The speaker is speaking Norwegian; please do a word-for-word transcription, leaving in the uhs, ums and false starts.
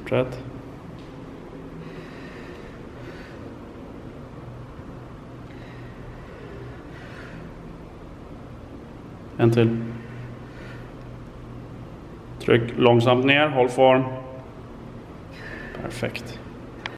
Fortsätt. En till. Tryck långsamt ner, håll form. Perfekt.